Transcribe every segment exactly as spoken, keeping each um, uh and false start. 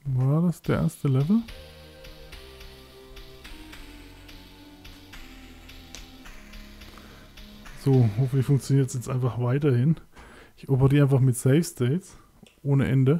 War das der erste Level? So, hoffentlich funktioniert es jetzt einfach weiterhin. Ich operiere einfach mit Save States. Ohne Ende.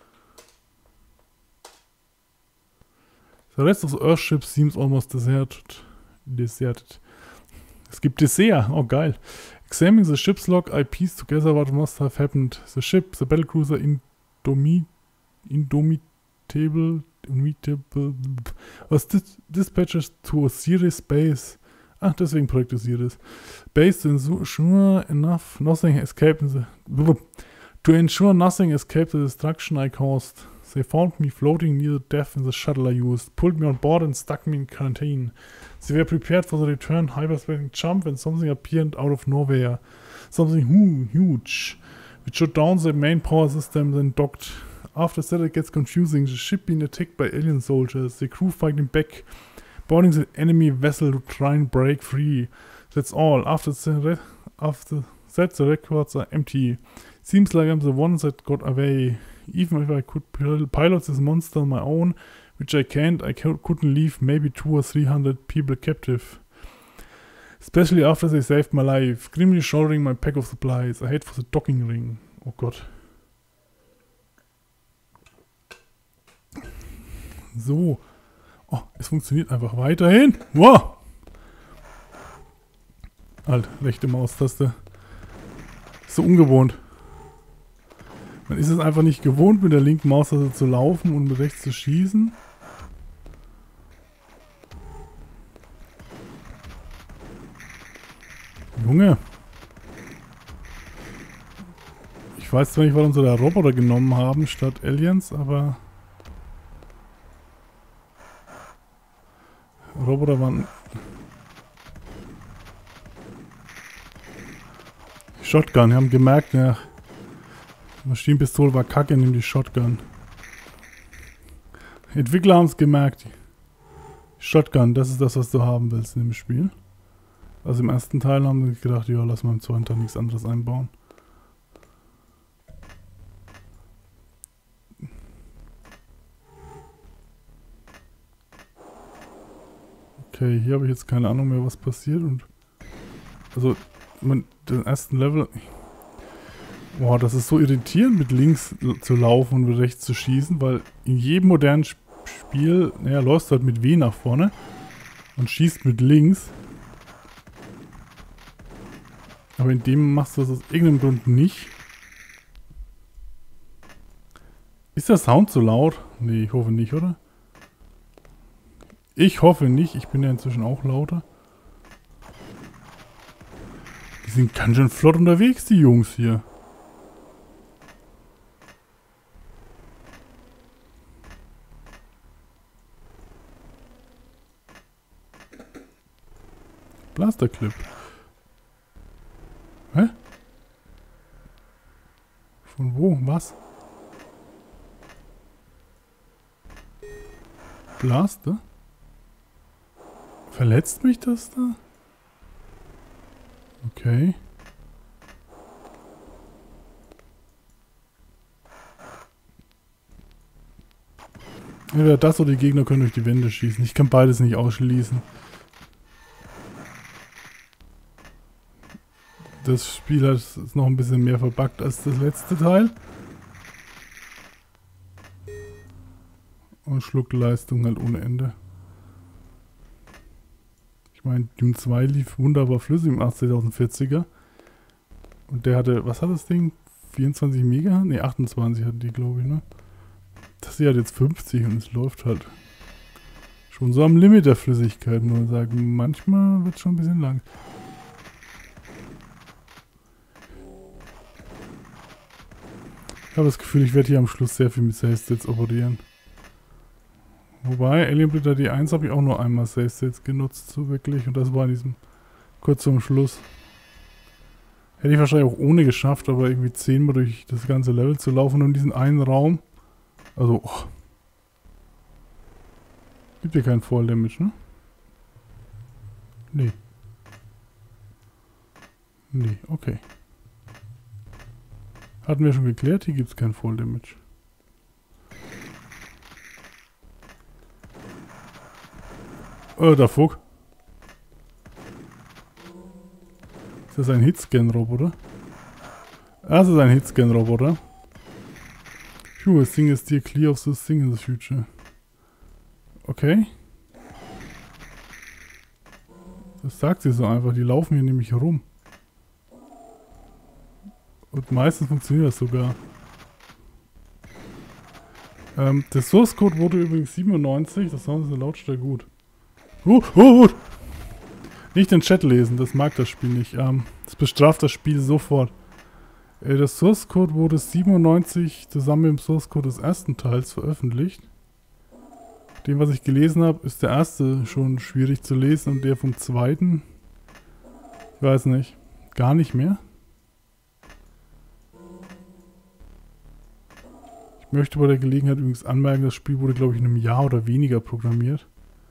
The rest of the Earthship seems almost deserted. Deserted. Es gibt Dessert. Oh, geil. Examining the ship's log, I piece together what must have happened. The ship, the battlecruiser Indomi Indomitable, Indomitable, was dis dispatches to Osiris base. Ach, deswegen Projekt Osiris. Base to ensure enough nothing escaped in the... To ensure nothing escaped the destruction I caused. They found me floating near death in the shuttle I used, pulled me on board and stuck me in quarantine. They were prepared for the return hyperspace jump when something appeared out of nowhere. Something hu huge, which shut down the main power system, then docked. After that it gets confusing, the ship being attacked by alien soldiers, the crew fighting back, boarding the enemy vessel to try and break free. That's all. After, the after that the records are empty. Seems like I'm the one that got away. Even if I could pilot this monster on my own, which I can't, I couldn't leave maybe two or three hundred people captive. Especially after they saved my life, grimly shouldering my pack of supplies. I head for the docking ring. Oh Gott. So. Oh, es funktioniert einfach weiterhin. Wow. Halt, rechte Maustaste. So ungewohnt. Man ist es einfach nicht gewohnt, mit der linken Maustaste zu laufen und mit rechts zu schießen. Junge. Ich weiß zwar nicht, warum sie da Roboter genommen haben statt Aliens, aber... Roboter waren... Shotgun, die haben gemerkt, ja... Maschinenpistole war kacke, nimm die Shotgun. Entwickler haben es gemerkt. Shotgun, das ist das, was du haben willst in dem Spiel. Also im ersten Teil haben sie gedacht, ja, lass mal im zweiten Teil nichts anderes einbauen. Okay, hier habe ich jetzt keine Ahnung mehr, was passiert. Und also, man, den ersten Level... Boah, das ist so irritierend, mit links zu laufen und mit rechts zu schießen, weil in jedem modernen Spiel, naja, läufst du halt mit W nach vorne und schießt mit links. Aber in dem machst du das aus irgendeinem Grund nicht. Ist der Sound so laut? Nee, ich hoffe nicht, oder? Ich hoffe nicht, ich bin ja inzwischen auch lauter. Die sind ganz schön flott unterwegs, die Jungs hier. Blasterclip. Hä? Von wo? Was? Blaster? Verletzt mich das da? Okay. Entweder das oder die Gegner können durch die Wände schießen. Ich kann beides nicht ausschließen. Das Spiel ist noch ein bisschen mehr verbuggt als das letzte Teil. Und schluckt Leistung halt ohne Ende. Ich meine, Dune zwei lief wunderbar flüssig im achtzehntausendvierziger. Und der hatte, was hat das Ding? vierundzwanzig Mega? Ne, achtundzwanzig hatten die, glaube ich, ne? Das hier hat jetzt fünfzig und es läuft halt schon so am Limit der Flüssigkeit. Nur sagen, manchmal wird es schon ein bisschen lang. Ich habe das Gefühl, ich werde hier am Schluss sehr viel mit Save States operieren. Wobei, Alien Blitter D eins habe ich auch nur einmal Save States genutzt, so wirklich. Und das war in diesem kurz zum Schluss. Hätte ich wahrscheinlich auch ohne geschafft, aber irgendwie zehnmal durch das ganze Level zu laufen und in diesen einen Raum. Also, oh. Gibt ja keinen Fall Damage, ne? Nee. Nee, okay. Hatten wir schon geklärt, hier gibt es kein Fall Damage. Oh, der Fuck. Ist das ein Hitscan-Roboter? Das ist ein Hitscan-Roboter. Phew, this thing is still clear of this thing in the future. Okay. Das sagt sie so einfach. Die laufen hier nämlich rum. Und meistens funktioniert das sogar. Ähm, der Source Code wurde übrigens siebenundneunzig. Das Sound ist in Lautstärke gut. Uh, uh, uh. Nicht den Chat lesen, das mag das Spiel nicht. Ähm, das bestraft das Spiel sofort. Äh, der Source Code wurde siebenundneunzig zusammen mit dem Source Code des ersten Teils veröffentlicht. Dem, was ich gelesen habe, ist der erste schon schwierig zu lesen und der vom zweiten, ich weiß nicht, gar nicht mehr. Ich möchte bei der Gelegenheit übrigens anmerken, das Spiel wurde, glaube ich, in einem Jahr oder weniger programmiert.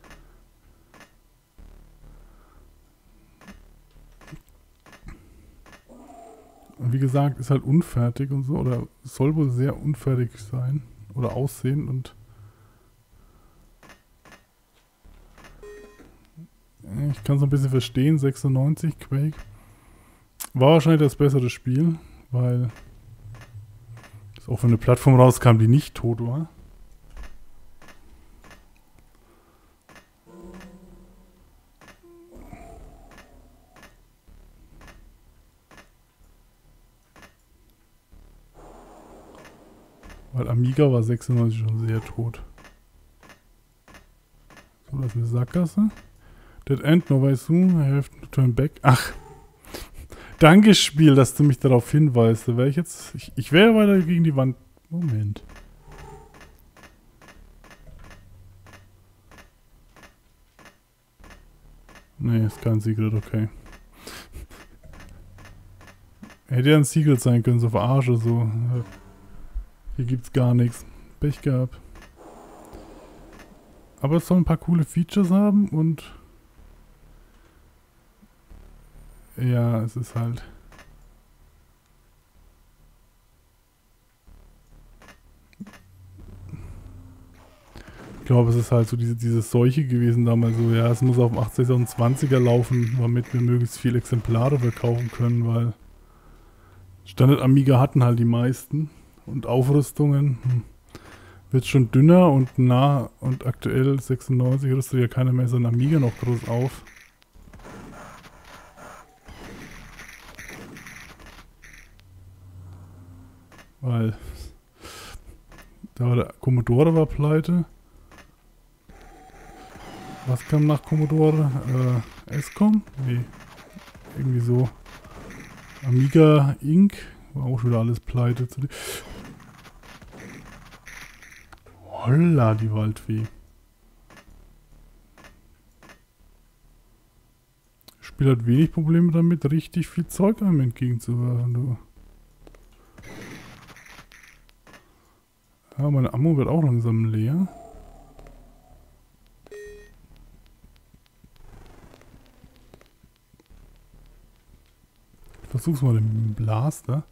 Und wie gesagt, ist halt unfertig und so, oder soll wohl sehr unfertig sein oder aussehen und ich kann es ein bisschen verstehen, sechsundneunzig, Quake. War wahrscheinlich das bessere Spiel, weil es auch für eine Plattform rauskam, die nicht tot war. Weil Amiga war sechsundneunzig schon sehr tot. So, das ist eine Sackgasse. Dead End, no way soon, I have to turn back. Ach. Danke, Spiel, dass du mich darauf hinweist. Da wäre ich jetzt. Ich, ich wäre weiter gegen die Wand. Moment. Nee, ist kein Secret, okay. Hätte ja ein Secret sein können, so verarsche so. Hier gibt's gar nichts. Pech gehabt. Aber es soll ein paar coole Features haben und ja, es ist halt ich glaube, es ist halt so diese, diese Seuche gewesen damals so, ja, es muss auf dem achtzigtausendzwanziger laufen, damit wir möglichst viele Exemplare verkaufen können, weil Standard Amiga hatten halt die meisten und Aufrüstungen hm, wird schon dünner und nah und aktuell sechsundneunzig rüstet ja keiner mehr so ein Amiga noch groß auf. Weil da war der Commodore war pleite. Was kam nach Commodore? Äh, S COM? Nee. Irgendwie so. Amiga Incorporated. War auch schon wieder alles pleite. Holla, die Waldfee. Das Spiel hat wenig Probleme damit, richtig viel Zeug einem entgegenzuwerfen, du. Ja, meine Ammo wird auch langsam leer. Ich versuch's mal mit dem Blaster.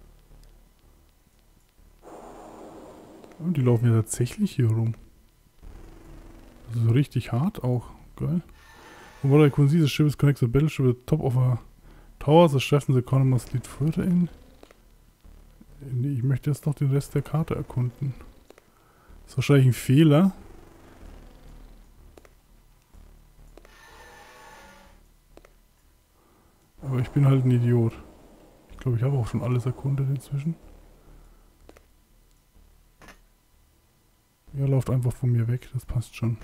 Und die laufen ja tatsächlich hier rum. Das ist so richtig hart auch. Geil. Und what I can see, the ship is connected to the battleship at the top of a tower. The chefs and the economy must lead further in. Nee, ich möchte jetzt noch den Rest der Karte erkunden. Das ist wahrscheinlich ein Fehler. Aber ich bin halt ein Idiot. Ich glaube, ich habe auch schon alles erkundet inzwischen. Ja, läuft einfach von mir weg, das passt schon.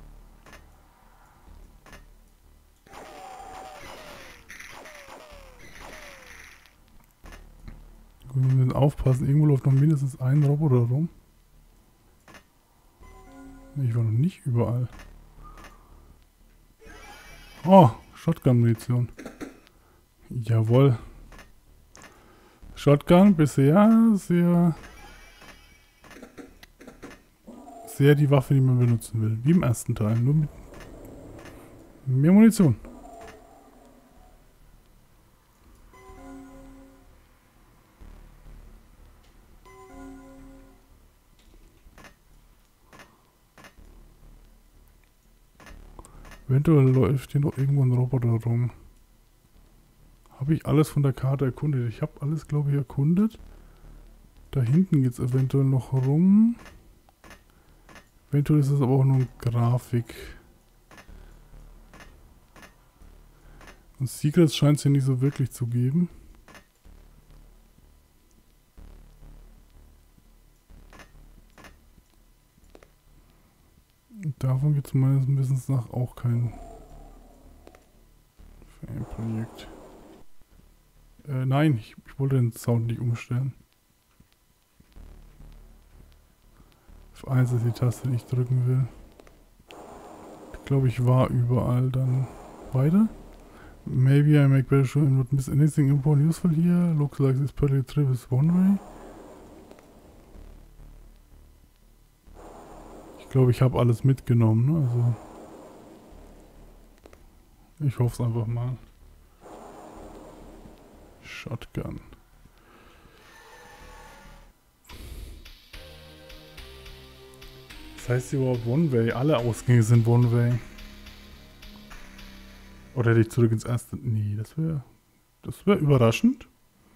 Wir müssen aufpassen, irgendwo läuft noch mindestens ein Roboter rum. Ich war noch nicht überall. Oh, Shotgun-Munition. Jawohl. Shotgun bisher sehr... sehr die Waffe, die man benutzen will. Wie im ersten Teil, nur mit mehr Munition. Eventuell läuft hier noch irgendwo ein Roboter rum. Habe ich alles von der Karte erkundet? Ich habe alles, glaube ich, erkundet. Da hinten geht es eventuell noch rum. Eventuell ist es aber auch nur eine Grafik. Und Secrets scheint es hier nicht so wirklich zu geben. Und davon gibt es meines Wissens nach auch kein Fan-Projekt. Äh, nein, ich, ich wollte den Sound nicht umstellen. F eins ist die Taste, die ich drücken will. Ich glaube, ich war überall dann weiter. Maybe I make better sure and not miss anything important useful here. Looks like this particular trip is one way. Ich glaube, ich habe alles mitgenommen, ne? Also ich hoffe es einfach mal. Shotgun. Das heißt überhaupt One-Way? Alle Ausgänge sind One-Way. Oder hätte ich zurück ins erste... Nee, das wäre... Das wäre überraschend.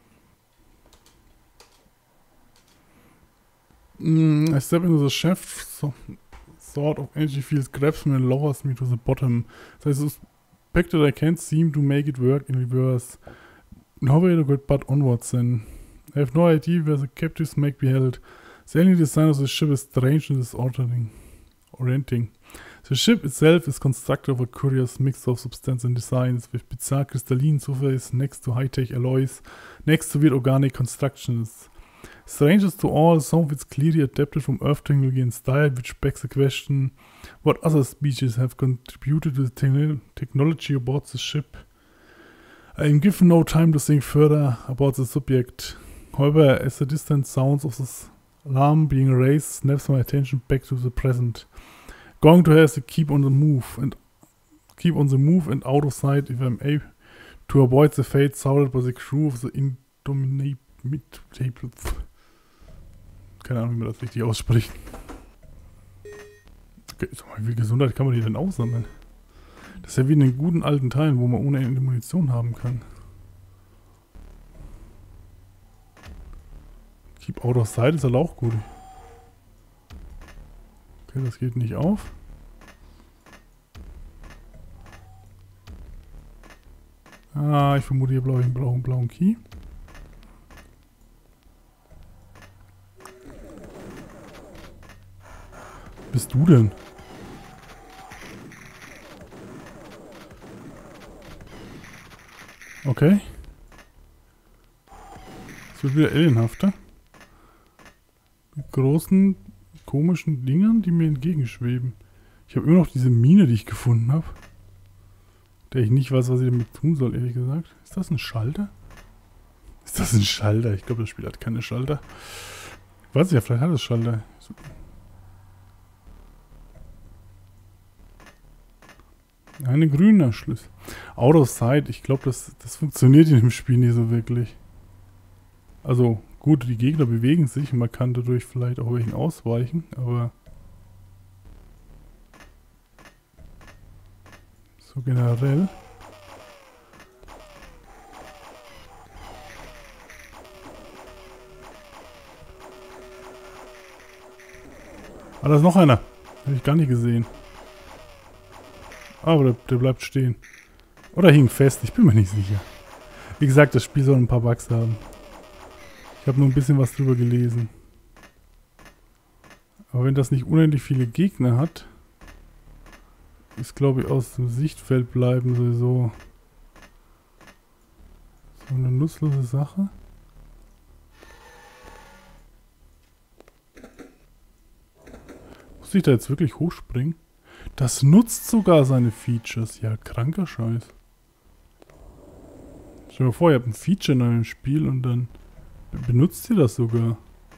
Mm, I step into the shaft, so, sort of energy field grabs me and lowers me to the bottom. Das heißt, the spec that I can't seem to make it work in reverse. No way to get but onwards then. I have no idea where the captives make be held. The only design of the ship is strange and disorienting. Orienting. The ship itself is constructed of a curious mix of substance and designs with bizarre crystalline surface next to high-tech alloys, next to weird organic constructions. Strangest to all, some of it's clearly adapted from Earth technology and style, which begs the question, what other species have contributed to the te technology aboard the ship? I am given no time to think further about the subject. However, as the distant sounds of this alarm being raised snaps my attention back to the present. Going to have to keep on the move and keep on the move and out of sight if I'm able to avoid the fate sought by the crew of the Indomitable. Keine Ahnung, wie man das richtig ausspricht. Okay, sag mal, wie viel Gesundheit kann man die denn aussammeln? Das ist ja wie in den guten alten Teilen, wo man ohne Ende Munition haben kann. Keep out of sight ist halt auch gut. Okay, das geht nicht auf. Ah, ich vermute, hier brauche ich einen blauen, blauen Key. Bist du denn? Okay. Es wird wieder alienhafter. Mit großen, komischen Dingern, die mir entgegenschweben. Ich habe immer noch diese Mine, die ich gefunden habe. Der ich nicht weiß, was ich damit tun soll, ehrlich gesagt. Ist das ein Schalter? Ist das ein Schalter? Ich glaube, das Spiel hat keine Schalter. Ich weiß nicht, vielleicht hat es Schalter. Eine grüne Schlüssel. Out of sight. Ich glaube, das, das funktioniert in dem Spiel nicht so wirklich. Also, gut, die Gegner bewegen sich und man kann dadurch vielleicht auch welchen ausweichen, aber so generell. Ah, da ist noch einer. Habe ich gar nicht gesehen. Aber der, der bleibt stehen. Oder hing fest, ich bin mir nicht sicher. Wie gesagt, das Spiel soll ein paar Bugs haben. Ich habe nur ein bisschen was drüber gelesen. Aber wenn das nicht unendlich viele Gegner hat, ist, glaube ich, aus dem Sichtfeld bleiben sowieso so eine nutzlose Sache. Muss ich da jetzt wirklich hochspringen? Das nutzt sogar seine Features. Ja, kranker Scheiß. Stell dir mal vor, ihr habt ein Feature in einem Spiel und dann benutzt ihr das sogar.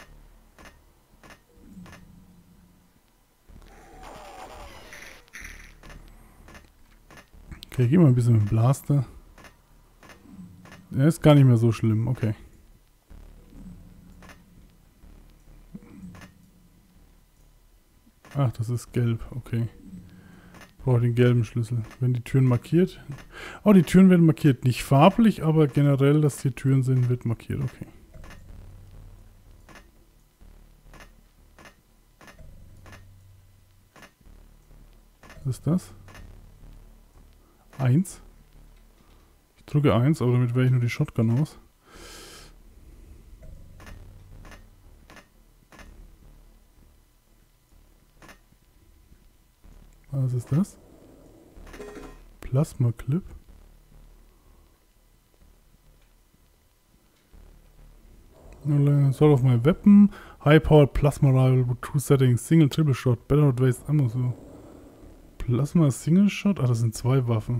Okay, geh mal ein bisschen mit dem Blaster. Der ist gar nicht mehr so schlimm, okay. Ach, das ist gelb, okay. Brauche den gelben Schlüssel. Wenn die Türen markiert. Oh, die Türen werden markiert. Nicht farblich, aber generell, dass hier Türen sind, wird markiert. Okay. Was ist das? Eins. Ich drücke eins, aber damit wähle ich nur die Shotgun aus. Was ist das? Plasma Clip. Sort of my weapon. High powered plasma rifle with two settings. Single, triple shot. Better not waste ammo. So. Plasma Single Shot? Ah, das sind zwei Waffen.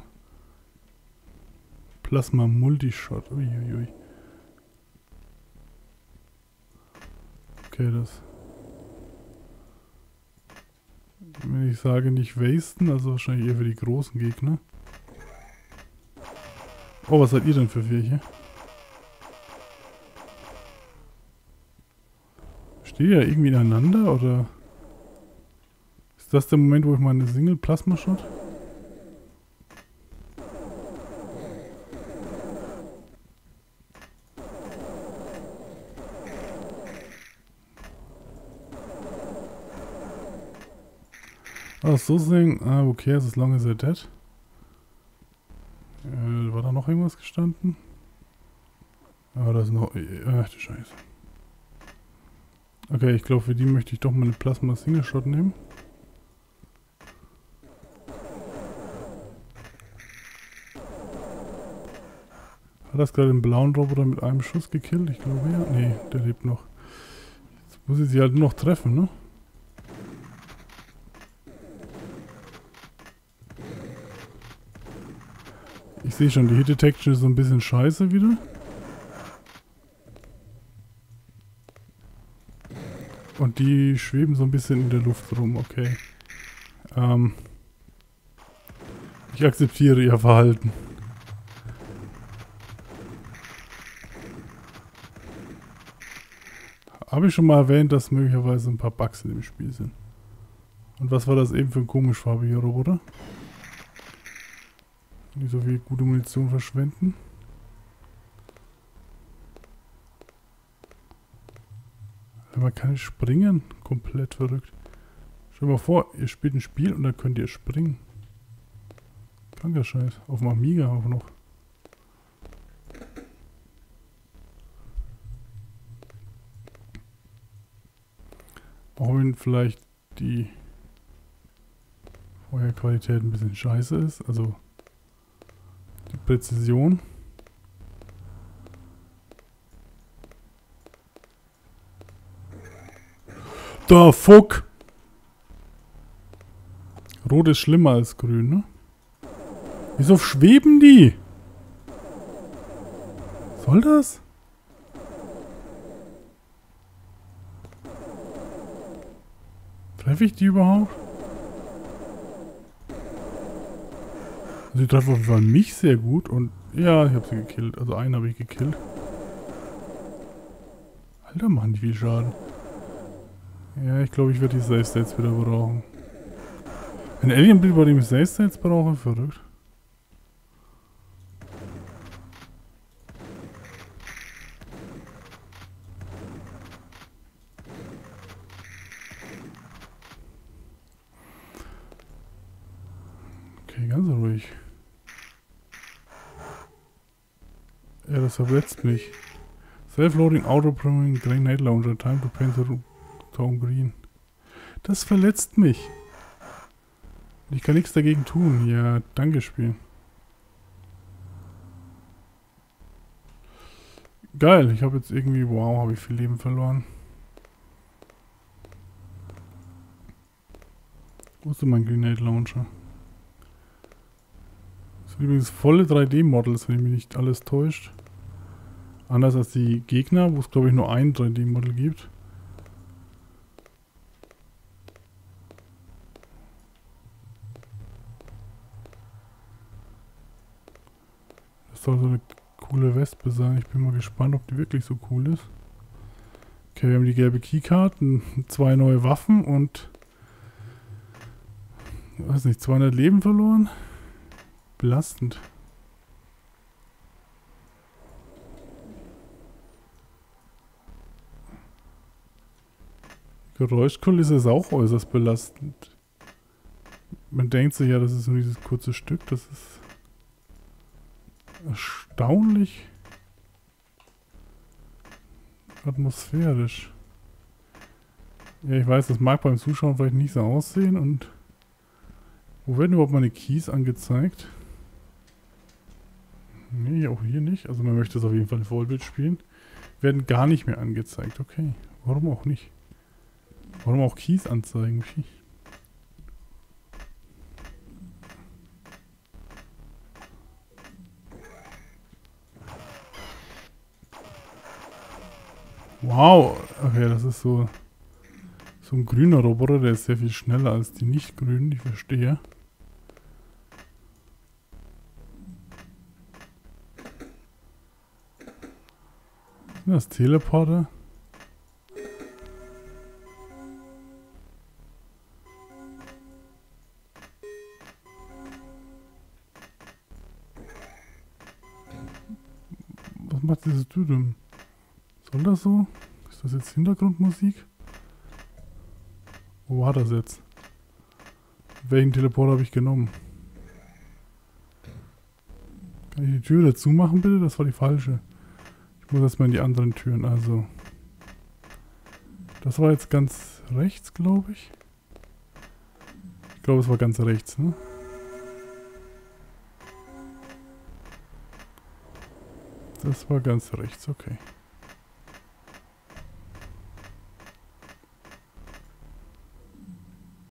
Plasma Multishot. Uiuiui. Okay, das. Wenn ich sage nicht wasten, also wahrscheinlich eher für die großen Gegner. Oh, was seid ihr denn für Viecher? Steht ihr irgendwie ineinander oder? Ist das der Moment, wo ich meine Single Plasma Shot? Ah, so sehen. Ah, okay, as long as they're dead. Äh, war da noch irgendwas gestanden? Ah, da ist noch. Ach du Scheiße. Okay, ich glaube, für die möchte ich doch mal eine Plasma Single Shot nehmen. Hat das gerade den blauen Roboter mit einem Schuss gekillt? Ich glaube ja. Nee, der lebt noch. Jetzt muss ich sie halt nur noch treffen, ne? Ich sehe schon, die Hit Detection ist so ein bisschen scheiße wieder. Und die schweben so ein bisschen in der Luft rum, okay. Ähm ich akzeptiere ihr Verhalten. Habe ich schon mal erwähnt, dass möglicherweise ein paar Bugs in dem Spiel sind. Und was war das eben für ein komischfarbiger Roboter? Nicht so viel gute Munition verschwenden. Man kann nicht springen. Komplett verrückt. Stell dir mal vor, ihr spielt ein Spiel und dann könnt ihr springen. Kranker Scheiß. Auf dem Amiga auch noch. Auch wenn vielleicht die Feuerqualität ein bisschen scheiße ist. Also die Präzision. Da fuck! Rot ist schlimmer als grün, ne? Wieso schweben die? Soll das? Treffe ich die überhaupt? Also die treffen auf jeden Fall mich sehr gut und ja, ich habe sie gekillt. Also einen habe ich gekillt. Alter, machen die viel Schaden. Ja, ich glaube, ich werde die Save States wieder brauchen. Ein Alien-Bild, bei dem ich Save States brauche? Verrückt. Okay, ganz ruhig. Ja, das verletzt mich. Self-loading Auto-Priming Grenade Launcher. Time to paint the Town green. Das verletzt mich. Ich kann nichts dagegen tun. Ja, danke Spiel. Geil, ich habe jetzt irgendwie, wow, habe ich viel Leben verloren. Wo ist denn mein Grenade Launcher? Das sind übrigens volle drei D-Models, wenn mich nicht alles täuscht. Anders als die Gegner, wo es glaube ich nur ein drei D-Model gibt. Das soll so eine coole Wespe sein. Ich bin mal gespannt, ob die wirklich so cool ist. Okay, wir haben die gelbe Keycard, zwei neue Waffen und Weiß nicht, zweihundert Leben verloren? Belastend. Geräuschkulisse ist auch äußerst belastend. Man denkt sich ja, das ist nur dieses kurze Stück, das ist erstaunlich atmosphärisch. Ja, ich weiß, das mag beim Zuschauen vielleicht nicht so aussehen. Und wo werden überhaupt meine Keys angezeigt? Nee, auch hier nicht. Also man möchte es auf jeden Fall in Vollbild spielen. Werden gar nicht mehr angezeigt. Okay, warum auch nicht? Warum auch Keys anzeigen? Wow, okay, das ist so so ein grüner Roboter, der ist sehr viel schneller als die nicht grünen, ich verstehe. Sind das Teleporter? Was macht dieses Düdüm? Soll das so? Ist das jetzt Hintergrundmusik? Wo war das jetzt? Welchen Teleporter habe ich genommen? Kann ich die Tür dazu machen, bitte? Das war die falsche. Ich muss erstmal in die anderen Türen, also. Das war jetzt ganz rechts, glaube ich. Ich glaube, es war ganz rechts, ne? Das war ganz rechts, okay.